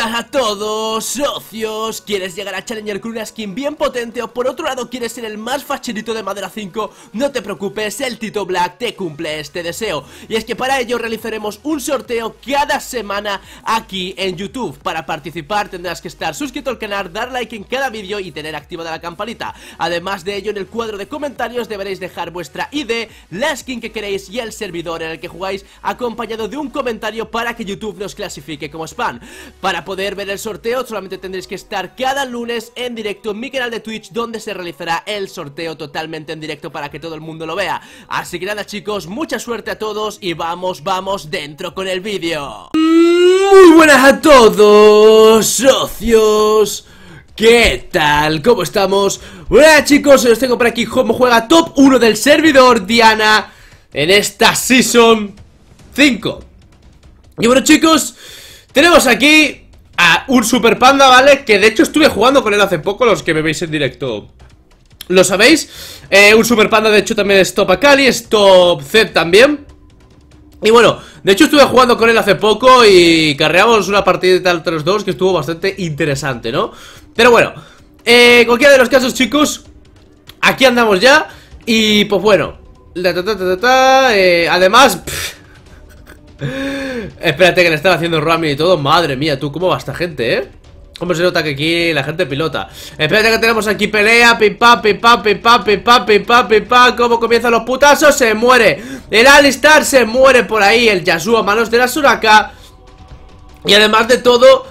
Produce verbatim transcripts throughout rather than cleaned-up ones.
buenas a todos, socios. ¿Quieres llegar a Challenger con una skin bien potente o por otro lado quieres ser el más facherito de Madera cinco? No te preocupes, el Tito Black te cumple este deseo. Y es que para ello realizaremos un sorteo cada semana aquí en YouTube. Para participar tendrás que estar suscrito al canal, dar like en cada vídeo y tener activada la campanita. Además de ello, en el cuadro de comentarios deberéis dejar vuestra I D, la skin que queréis y el servidor en el que jugáis, acompañado de un comentario para que YouTube nos clasifique como spam. Para poder ver el sorteo solamente tendréis que estar cada lunes en directo en mi canal de Twitch, donde se realizará el sorteo totalmente en directo para que todo el mundo lo vea. Así que nada, chicos, mucha suerte a todos y vamos, vamos dentro con el vídeo. Muy buenas a todos, socios. ¿Qué tal? ¿Cómo estamos? Bueno, chicos, os tengo por aquí cómo juega top uno del servidor Diana en esta Season cinco. Y bueno, chicos, tenemos aquí a un Super Panda, ¿vale? Que de hecho estuve jugando con él hace poco, los que me veis en directo lo sabéis. eh, Un Super Panda de hecho también es top Akali, es top Zed también. Y bueno, de hecho estuve jugando con él hace poco y carreamos una partida de tal tres dos que estuvo bastante interesante, ¿no? Pero bueno, eh, cualquiera de los casos, chicos, aquí andamos ya. Y pues bueno, ta, ta, ta, ta, ta, eh, además pff, espérate que le están haciendo ramming y todo. Madre mía, tú, cómo va esta gente, ¿eh? Cómo se nota que aquí la gente pilota. Espérate que tenemos aquí pelea. Pim pam, pim pam, pim pam, pim pam, pim pam, pim pam. Cómo comienzan los putazos. Se muere el Alistar, se muere por ahí el Yasuo a manos de la Soraka. Y además de todo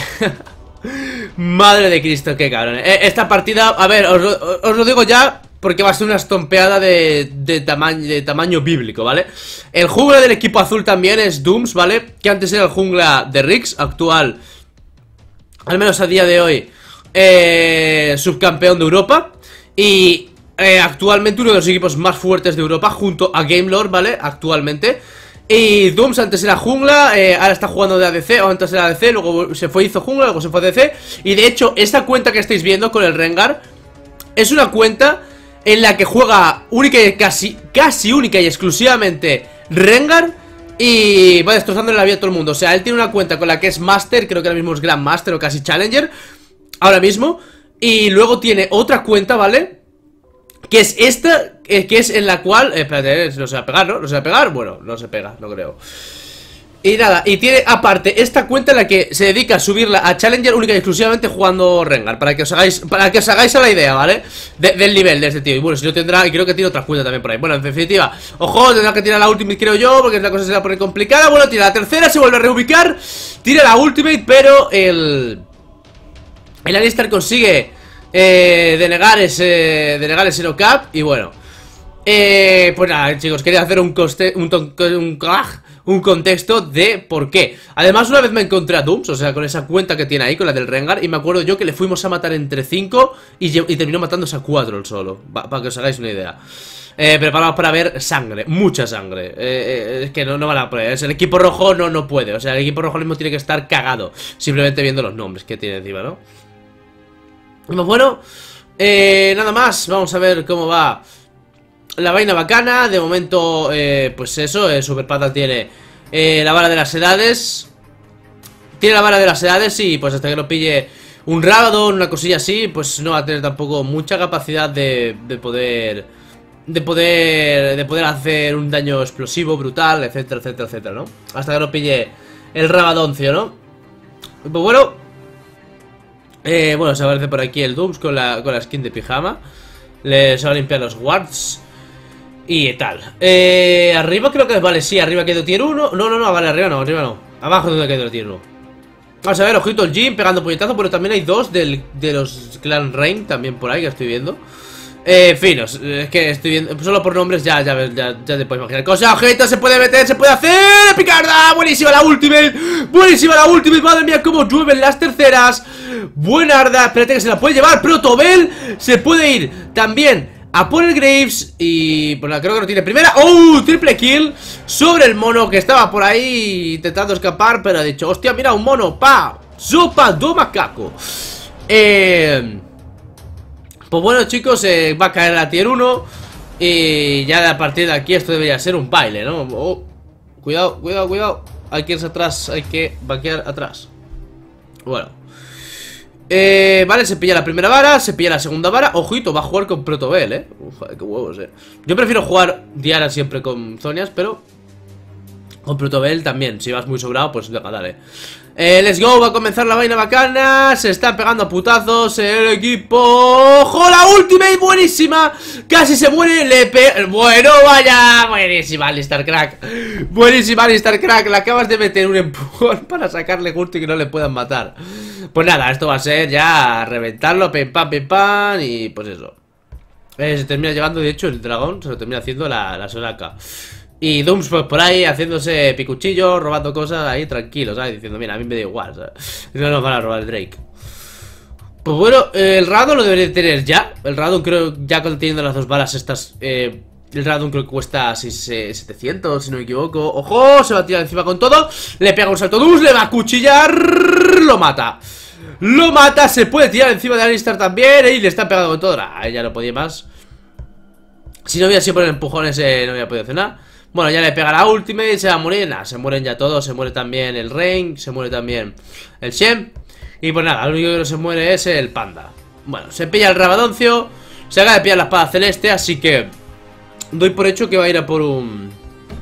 madre de Cristo, qué cabrón. Esta partida, a ver, os, os, os lo digo ya, porque va a ser una estompeada de, de, tamaño, de tamaño bíblico, ¿vale? El jungla del equipo azul también es Dooms, ¿vale? Que antes era el jungla de Rix, actual, al menos a día de hoy, eh, subcampeón de Europa. Y eh, actualmente uno de los equipos más fuertes de Europa, junto a Gamelord, ¿vale? Actualmente. Y Dooms antes era jungla, eh, ahora está jugando de A D C, o antes era A D C, luego se fue, hizo jungla, luego se fue a A D C. Y de hecho, esta cuenta que estáis viendo con el Rengar es una cuenta en la que juega única y casi, casi única y exclusivamente Rengar, y va destrozando la vida a todo el mundo. O sea, él tiene una cuenta con la que es Master, creo que ahora mismo es Grand Master o casi Challenger ahora mismo. Y luego tiene otra cuenta, ¿vale? Que es esta, eh, que es en la cual, eh, espérate, no se va a pegar, ¿no? No se va a pegar, bueno, no se pega, no creo. Y nada, y tiene aparte esta cuenta en la que se dedica a subirla a Challenger única y exclusivamente jugando Rengar, para que os hagáis, para que os hagáis a la idea, ¿vale? De, del nivel de este tío. Y bueno, si no tendrá, y creo que tiene otra cuenta también por ahí. Bueno, en definitiva, ojo, tendrá que tirar la ultimate, creo yo, porque la cosa se va a poner complicada. Bueno, tira la tercera, se vuelve a reubicar, tira la ultimate, pero el El Alistar consigue eh, denegar ese Denegar ese no-cap. Y bueno, eh, pues nada, chicos, quería hacer un coste, un, un, un, un contexto de por qué. Además, una vez me encontré a Dooms, o sea, con esa cuenta que tiene ahí, con la del Rengar, y me acuerdo yo que le fuimos a matar entre cinco y, y terminó matándose a cuatro el solo, para que os hagáis una idea. Eh, preparados para ver sangre, mucha sangre. eh, eh, Es que no, no van a poder. El equipo rojo no, no puede. O sea, el equipo rojo mismo tiene que estar cagado, simplemente viendo los nombres que tiene encima, ¿no? Pues bueno, eh, nada más. Vamos a ver cómo va la vaina bacana. De momento, eh, pues eso, eh, Super Panda tiene eh, la vara de las edades. Tiene la vara de las edades y pues hasta que no pille un Rabadon, una cosilla así, pues no va a tener tampoco mucha capacidad de, de poder De poder de poder hacer un daño explosivo, brutal, etcétera, etcétera, etcétera, ¿no? Hasta que no pille el Rabadoncio, ¿no? Pues bueno, eh, bueno, se aparece por aquí el Dooms con la, con la skin de pijama. Le, se va a limpiar los wards y tal. eh, Arriba creo que, vale, sí, arriba quedó tier uno. No, no, no, vale, arriba no, arriba no. Abajo donde quedó el tier uno. Vamos a ver, ojito el Jim pegando puñetazos. Pero también hay dos del, de los Clan Rain también por ahí que estoy viendo. Eh, finos, es que estoy viendo, solo por nombres ya, ya, ya, ya te puedes imaginar. Cosa, ojito, se puede meter, se puede hacer. Picarda, buenísima la ultimate. Buenísima la ultimate, madre mía, cómo llueven las terceras. Buenarda, espérate que se la puede llevar. Protobel se puede ir también a por el Graves. Y pues creo que no tiene primera. ¡Oh! Triple kill sobre el mono que estaba por ahí intentando escapar, pero ha dicho, hostia, mira, un mono, pa, sopa do macaco. Eh... Pues bueno, chicos, eh, va a caer la tier uno. Y ya a partir de aquí esto debería ser un baile, ¿no? Oh, cuidado, cuidado, cuidado. Hay que irse atrás, hay que vaquear atrás. Bueno. Eh, vale, se pilla la primera vara, se pilla la segunda vara. Ojito, va a jugar con Protobel, eh. Uf, qué huevos, eh. Yo prefiero jugar Diana siempre con Zonias, pero con Protobel también. Si vas muy sobrado, pues deja, dale. Eh, let's go, va a comenzar la vaina bacana. Se están pegando a putazos el equipo. ¡Ojo, la ultimate! ¡Buenísima! Casi se muere, le pe... Bueno, vaya. Buenísima, Alistar Crack. Buenísima, Alistar Crack. Le acabas de meter un empujón para sacarle justo y que no le puedan matar. Pues nada, esto va a ser ya reventarlo, pim pam, pim pam. Y pues eso. eh, Se termina llevando, de hecho, el dragón se lo termina haciendo la, la Soraka. Y Dooms pues por ahí haciéndose picuchillo, robando cosas ahí tranquilos, ¿sabes? Diciendo, mira, a mí me da igual, ¿sabes? No nos van a robar el Drake. Pues bueno, el Radon lo debería tener ya. El Radon creo, ya teniendo las dos balas estas, eh, el Radon creo que cuesta setecientos, si no me equivoco. ¡Ojo! Se va a tirar encima con todo. Le pega un salto Dooms, le va a cuchillar. Lo mata. Lo mata, se puede tirar encima de Alistar también. Y le está pegando con todo. Ah, ya no podía más. Si no hubiera sido por el empujón ese, no hubiera podido hacer nada. Bueno, ya le pega la ultimate, se va a morir. Nah, se mueren ya todos, se muere también el Rain, se muere también el Shen. Y pues nada, lo único que no se muere es el Panda. Bueno, se pilla el Rabadoncio, se acaba de pillar la espada celeste, así que doy por hecho que va a ir a por un...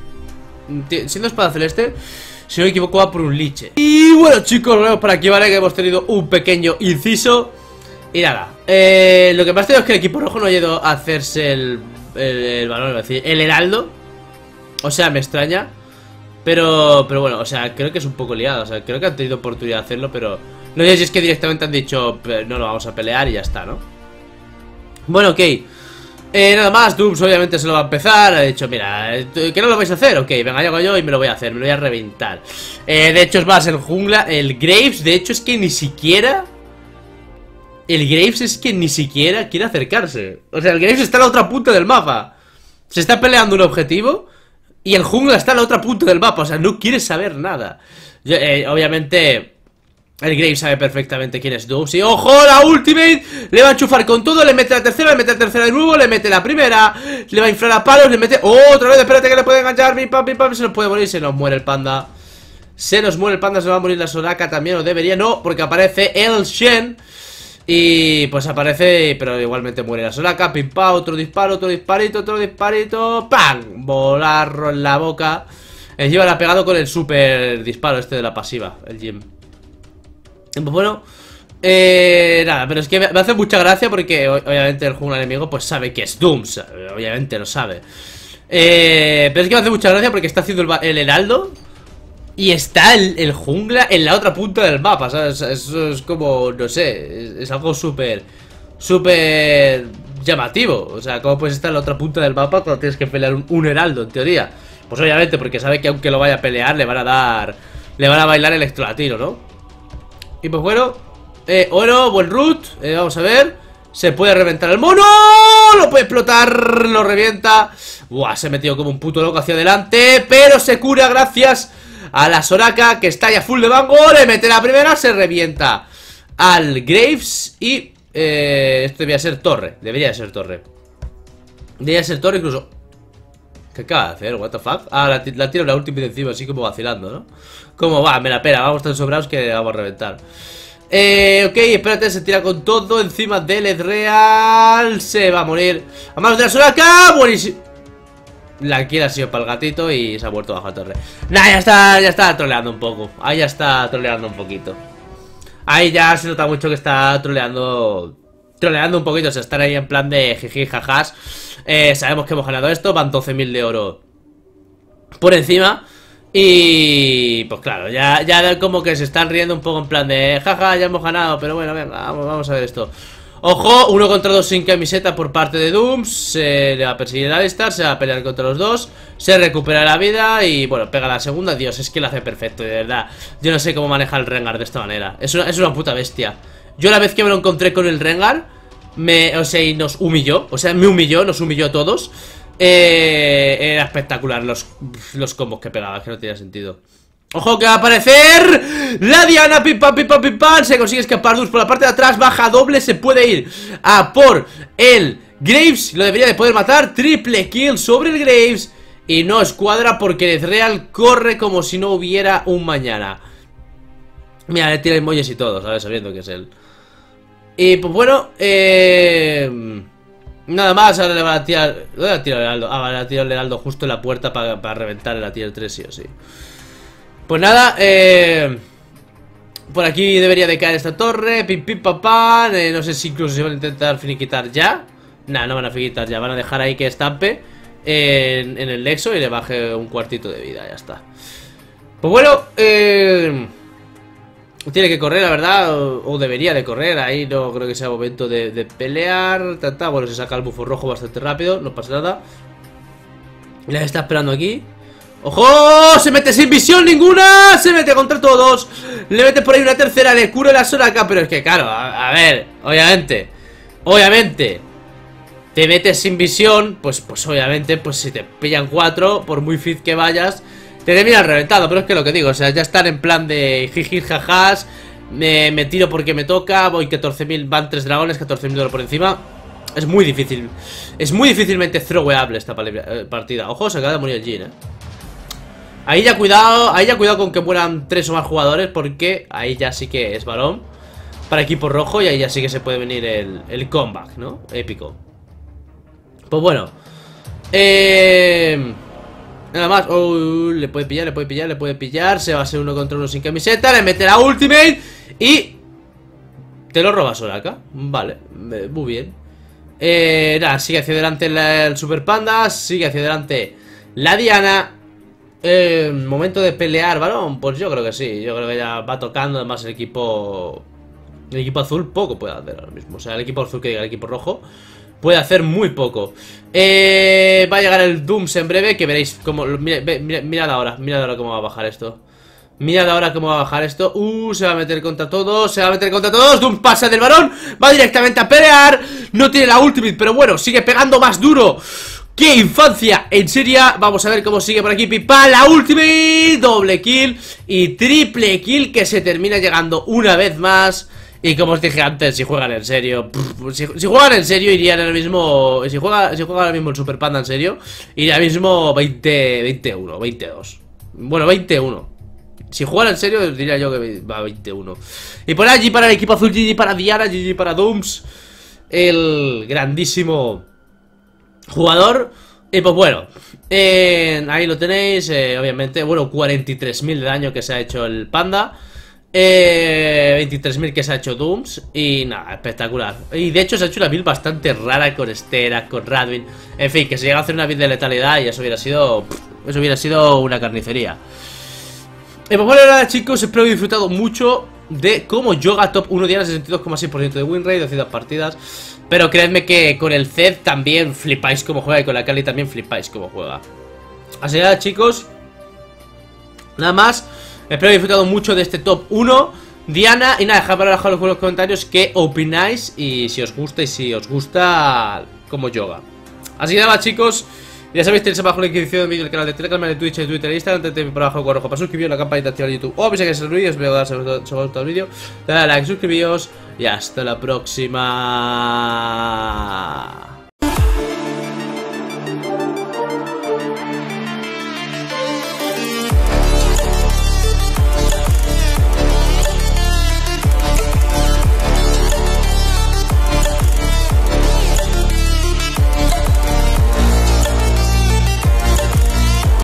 Siendo espada celeste, si no me equivoco va por un liche. Y bueno chicos, nos vemos por aquí, ¿vale? Que hemos tenido un pequeño inciso. Y nada, eh, lo que me ha tenido es que el equipo rojo no ha ido a hacerse el... El, el balón, es decir, el heraldo. O sea, me extraña. Pero, pero bueno, o sea, creo que es un poco liado. O sea, creo que han tenido oportunidad de hacerlo, pero no sé si es que directamente han dicho no lo vamos a pelear y ya está, ¿no? Bueno, ok. Eh, nada más, Dooms obviamente se lo va a empezar. Ha dicho, mira, ¿que no lo vais a hacer? Ok, venga, llego yo y me lo voy a hacer, me lo voy a reventar. eh, De hecho es más, el jungla, el Graves, de hecho es que ni siquiera El Graves es que ni siquiera quiere acercarse. O sea, el Graves está a la otra punta del mapa. Se está peleando un objetivo y el jungla está a la otra punta del mapa. O sea, no quiere saber nada. Yo, eh, obviamente el Graves sabe perfectamente quién es Dooms. Y ¡ojo! La ultimate. Le va a enchufar con todo. Le mete la tercera, le mete la tercera de nuevo. Le mete la primera. Le va a inflar a palos. Le mete... ¡oh! Otra vez, espérate que le puede enganchar. Pim, pam, pim, pam. Se nos puede morir. Se nos muere el panda. Se nos muere el panda. Se va a morir la Soraka también. O debería. No, porque aparece el Shen. Y pues aparece, pero igualmente muere la Soraka. Pim, pam. Otro disparo, otro disparito, otro disparito. ¡Pam! Volarro en la boca. Encima le ha pegado con el super disparo este de la pasiva. El Jim. Pues bueno, eh, nada, pero es que me hace mucha gracia porque obviamente el jungla enemigo pues sabe que es Dooms, obviamente lo sabe. eh, Pero es que me hace mucha gracia porque está haciendo el, el heraldo y está el, el jungla en la otra punta del mapa, ¿sabes? Eso es como, no sé, es, es algo súper, súper llamativo. O sea, ¿cómo puedes estar en la otra punta del mapa cuando tienes que pelear un, un heraldo, en teoría? Pues obviamente porque sabe que aunque lo vaya a pelear le van a dar, le van a bailar electrolatino, ¿no? Y pues bueno, eh, oro, buen root, eh, vamos a ver. Se puede reventar el mono. Lo puede explotar, lo revienta. Buah, se ha metido como un puto loco hacia adelante. Pero se cura gracias a la Soraka, que está ya full de bango. Le mete la primera, se revienta al Graves. Y eh, esto debería ser torre. Debería ser torre Debería ser torre incluso. ¿Qué acaba de hacer? What the fuck? Ah, la, la tiro la última de encima, así como vacilando, ¿no? Como va, me la pena, vamos tan sobrados que vamos a reventar. Eh, ok, espérate, se tira con todo encima del Ezreal. Se va a morir a manos de la Soraka. Buenísimo. La quiere ha sido para el gatito y se ha muerto bajo la torre. Nah, ya está, ya está troleando un poco. Ahí ya está troleando un poquito. Ahí ya se nota mucho que está troleando. Troleando un poquito, o sea, están ahí en plan de jiji, jajas. eh, Sabemos que hemos ganado esto, van doce mil de oro por encima. Y pues claro, ya, ya como que se están riendo un poco en plan de jaja, ya hemos ganado, pero bueno, venga, vamos, vamos a ver esto. Ojo, uno contra dos sin camiseta por parte de Dooms. Se le va a perseguir a Alistar, se va a pelear contra los dos. Se recupera la vida y bueno, pega la segunda. Dios, es que lo hace perfecto, de verdad. Yo no sé cómo maneja el Rengar de esta manera. Es una, es una puta bestia. Yo la vez que me lo encontré con el Rengar me, o sea, y nos humilló. O sea, me humilló, nos humilló a todos. Eh, era espectacular los, los combos que pegaba, que no tenía sentido. Ojo que va a aparecer la Diana, pim pam, pim pam, pim pam. Se consigue escapar Dooms por la parte de atrás, baja doble, se puede ir a por el Graves. Lo debería de poder matar, triple kill sobre el Graves. Y no escuadra porque el Ezreal corre como si no hubiera un mañana. Mira, le tira emojis y todo, ¿sabes? Sabiendo que es él. Y pues bueno, eh... nada más, ahora le va a tirar... ¿Dónde va a tirar el Heraldo? Ah, vale, le va a tirar el Heraldo justo en la puerta para, para reventar en la tier tres, sí o sí. Pues nada, eh... por aquí debería de caer esta torre. Pim pim papá. Eh, no sé si incluso se van a intentar finiquitar ya. Nah, no van a finiquitar ya. Van a dejar ahí que estampe en, en el Nexo y le baje un cuartito de vida. Ya está. Pues bueno, eh... tiene que correr, la verdad. O, o debería de correr. Ahí no creo que sea momento de, de pelear. Tata. Bueno, se saca el bufo rojo bastante rápido. No pasa nada. Le está esperando aquí. ¡Ojo! Se mete sin visión ninguna. Se mete contra todos. Le mete por ahí una tercera. Le cura la zona acá. Pero es que claro, a, a ver, obviamente Obviamente te metes sin visión. Pues, pues obviamente, pues si te pillan cuatro, por muy fit que vayas, te terminan reventado. Pero es que lo que digo, o sea, ya están en plan de jijir jajas. Me, me tiro porque me toca. Voy catorce mil, van tres dragones, catorce mil dólares por encima. Es muy difícil. Es muy difícilmente throwable esta partida. Ojo, se acaba de morir el Jhin, eh Ahí ya cuidado, ahí ya cuidado con que mueran tres o más jugadores, porque ahí ya sí que es balón para equipo rojo y ahí ya sí que se puede venir el, el comeback, ¿no? Épico. Pues bueno. Eh... Nada más. Oh, le puede pillar, le puede pillar, le puede pillar. Se va a hacer uno contra uno sin camiseta. Le mete la ultimate y... te lo roba Soraka. Vale, muy bien. Eh, nada, sigue hacia adelante la, el Super Panda. Sigue hacia adelante la Diana. Eh, momento de pelear, balón. Pues yo creo que sí, yo creo que ya va tocando. Además el equipo El equipo azul poco puede hacer ahora mismo. O sea, el equipo azul que diga el equipo rojo puede hacer muy poco. eh, Va a llegar el Dooms en breve. Que veréis como, mirad, mirad, mirad ahora, mirad ahora cómo va a bajar esto. Mirad ahora cómo va a bajar esto. Uh, se va a meter contra todos. Se va a meter contra todos. Dooms pasa del varón. Va directamente a pelear. No tiene la ultimate, pero bueno, sigue pegando más duro. ¡Qué infancia! En serio, vamos a ver cómo sigue por aquí Pipa. La ultimate, doble kill y triple kill que se termina llegando una vez más. Y como os dije antes, si juegan en serio, pff, si, si juegan en serio irían ahora mismo. Si juega, si juega ahora mismo el Super Panda en serio, iría ahora mismo veinte, veintiuno, veintidós. Bueno, veintiuno. Si juegan en serio, diría yo que va veintiuno. Y por allí para el equipo azul, G G para Diana, G G para Dooms, el grandísimo jugador. Y pues bueno, eh, ahí lo tenéis, eh, obviamente. Bueno, cuarenta y tres mil de daño que se ha hecho el Panda, eh, veintitrés mil que se ha hecho Dooms. Y nada, espectacular. Y de hecho se ha hecho una build bastante rara con Estera, con Radwin. En fin, que se llega a hacer una build de letalidad y eso hubiera sido Eso hubiera sido una carnicería. Y pues bueno, nada chicos, espero que hayáis disfrutado mucho de cómo Yoga top uno Diana, sesenta y dos coma seis por ciento de win rate, doscientas partidas. Pero creedme que con el Zed también flipáis como juega y con la Kali también flipáis como juega. Así que nada chicos, nada más. Espero que hayáis disfrutado mucho de este top uno Diana. Y nada, dejad para abajo en los comentarios qué opináis y si os gusta y si os gusta como Yoga. Así que nada chicos, ya sabéis, tenéis abajo la descripción del vídeo del canal de Telegram, de Twitch, de Twitter, de Instagram. Tened por abajo el rojo para suscribiros, la campanita activar de YouTube o avisar que es el vídeo. Os voy a dar sobre todo el vídeo. Dale like, suscribíos y hasta la próxima.